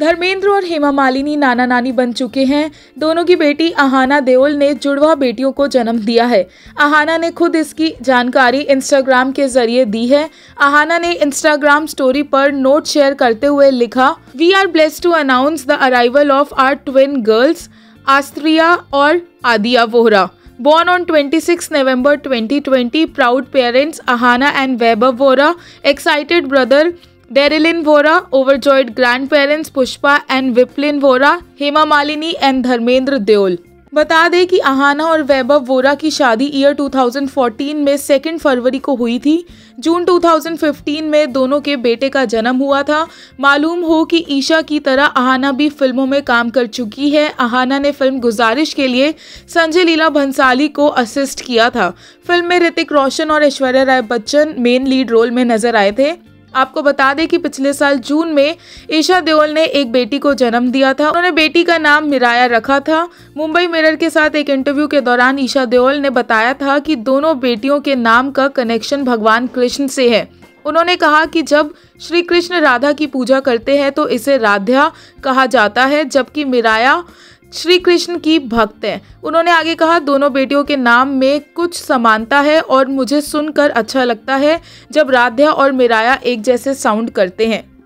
धर्मेंद्र और हेमा मालिनी नाना नानी बन चुके हैं। दोनों की बेटी अहाना देओल ने जुड़वा बेटियों को जन्म दिया है। अहाना ने खुद इसकी जानकारी इंस्टाग्राम के जरिए दी है। अहाना ने इंस्टाग्राम स्टोरी पर नोट शेयर करते हुए लिखा, we are blessed to announce the arrival of our twin girls Astraea और Adea Vohra. Born on 26 November 2020, proud parents Ahana and Vaibhav Vohra, excited brother Darilin Vohra, overjoyed grandparents Pushpa and Viplin Vohra, Hema Malini and Dharmendra Deol। बता दें कि अहाना और वैभव वोरा की शादी year 2014 में 2 फरवरी को हुई थी। जून 2015 में दोनों के बेटे का जन्म हुआ था। मालूम हो कि ईशा की तरह अहाना भी फिल्मों में काम कर चुकी है। अहाना ने फिल्म गुजारिश के लिए संजय लीला भंसाली को असिस्ट किया था। फिल्म में ऋतिक रोशन और Aishwarya Rai Bachchan main lead role में नजर आए थे। आपको बता दें कि पिछले साल जून में ईशा देओल ने एक बेटी को जन्म दिया था। उन्होंने बेटी का नाम मिराया रखा था। मुंबई मिरर के साथ एक इंटरव्यू के दौरान ईशा देओल ने बताया था कि दोनों बेटियों के नाम का कनेक्शन भगवान कृष्ण से है। उन्होंने कहा कि जब श्री कृष्ण राधा की पूजा करते हैं तो इसे राधा कहा जाता है, जबकि मिराया श्री कृष्ण की भक्त है। उन्होंने आगे कहा, दोनों बेटियों के नाम में कुछ समानता है और मुझे सुनकर अच्छा लगता है जब राधा और मिराया एक जैसे साउंड करते हैं।